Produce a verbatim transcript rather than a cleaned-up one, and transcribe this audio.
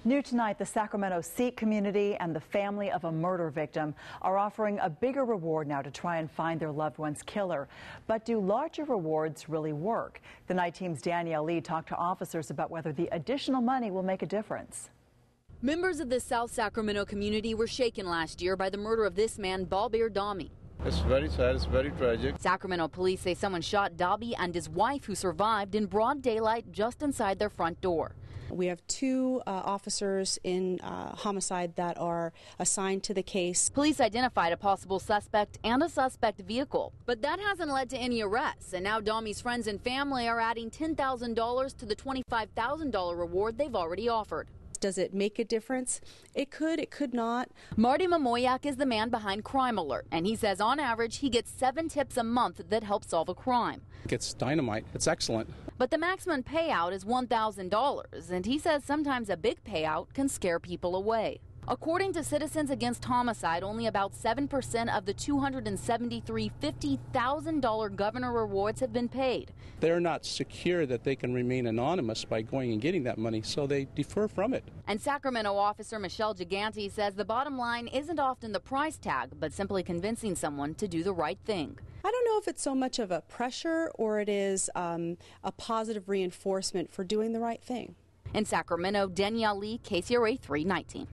New tonight, the Sacramento Sikh community and the family of a murder victim are offering a bigger reward now to try and find their loved one's killer. But do larger rewards really work? The night team's Danielle Leigh talked to officers about whether the additional money will make a difference. Members of the South Sacramento community were shaken last year by the murder of this man, Balbir Dami. It's very sad, it's very tragic. Sacramento police say someone shot Dabi and his wife, who survived, in broad daylight just inside their front door. We have two uh, officers in uh, homicide that are assigned to the case. Police identified a possible suspect and a suspect vehicle, but that hasn't led to any arrests. And now Dami's friends and family are adding ten thousand dollars to the twenty-five thousand dollars reward they've already offered. Does it make a difference? It could, it could not. Marty Mamoyak is the man behind Crime Alert, and he says on average he gets seven tips a month that help solve a crime. It's dynamite. It's excellent. But the maximum payout is one thousand dollars, and he says sometimes a big payout can scare people away. According to Citizens Against Homicide, only about seven percent of the two hundred seventy-three fifty thousand dollars governor rewards have been paid. They're not secure that they can remain anonymous by going and getting that money, so they defer from it. And Sacramento officer Michelle Gigante says the bottom line isn't often the price tag, but simply convincing someone to do the right thing. I don't know if it's so much of a pressure or it is um, a positive reinforcement for doing the right thing. In Sacramento, Danielle Leigh, K C R A three nineteen.